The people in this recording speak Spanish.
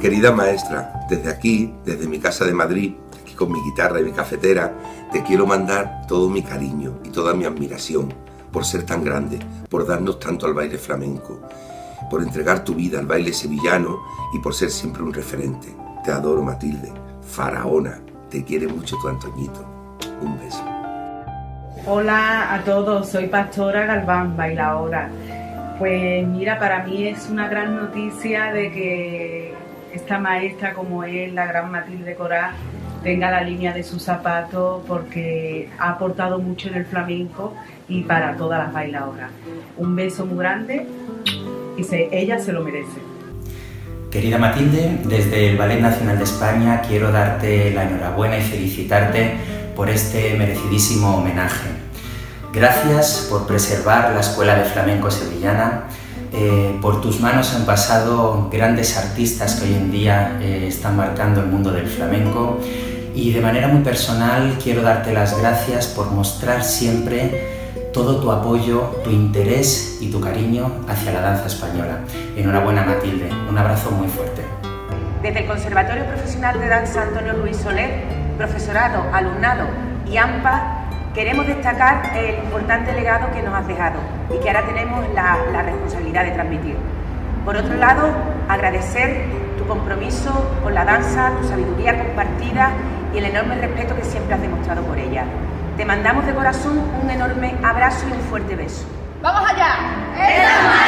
Querida maestra, desde aquí, desde mi casa de Madrid, aquí con mi guitarra y mi cafetera, te quiero mandar todo mi cariño y toda mi admiración por ser tan grande, por darnos tanto al baile flamenco, por entregar tu vida al baile sevillano y por ser siempre un referente. Te adoro, Matilde, faraona, te quiere mucho tu Antoñito. Un beso. Hola a todos, soy Pastora Galván, bailaora. Pues mira, para mí es una gran noticia de que esta maestra, como es la gran Matilde Corá, tenga la línea de sus zapatos, porque ha aportado mucho en el flamenco y para todas las bailadoras. Un beso muy grande y ella se lo merece. Querida Matilde, desde el Ballet Nacional de España quiero darte la enhorabuena y felicitarte por este merecidísimo homenaje. Gracias por preservar la Escuela de Flamenco Sevillana. Por tus manos han pasado grandes artistas que hoy en día están marcando el mundo del flamenco, y de manera muy personal quiero darte las gracias por mostrar siempre todo tu apoyo, tu interés y tu cariño hacia la danza española. Enhorabuena, Matilde, un abrazo muy fuerte. Desde el Conservatorio Profesional de Danza Antonio Luis Soler, profesorado, alumnado y AMPA, queremos destacar el importante legado que nos has dejado y que ahora tenemos la responsabilidad de transmitir. Por otro lado, agradecer tu compromiso con la danza, tu sabiduría compartida y el enorme respeto que siempre has demostrado por ella. Te mandamos de corazón un enorme abrazo y un fuerte beso. ¡Vamos allá!